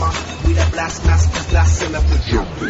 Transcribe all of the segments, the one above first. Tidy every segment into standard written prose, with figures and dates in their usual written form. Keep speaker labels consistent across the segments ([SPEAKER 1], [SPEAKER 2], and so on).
[SPEAKER 1] drama. We that blast master blasting up the jumping.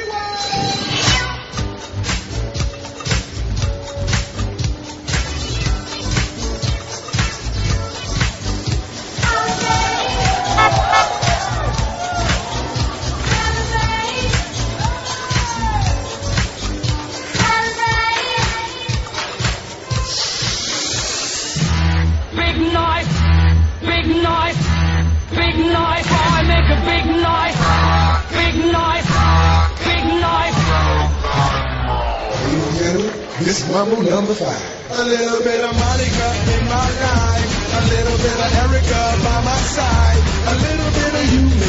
[SPEAKER 2] I make a big noise, big noise, big noise.
[SPEAKER 3] Ladies and gentlemen, this is Mambo number 5.
[SPEAKER 4] A little bit of Monica in my life, a little bit of Erica by my side, a little bit of you.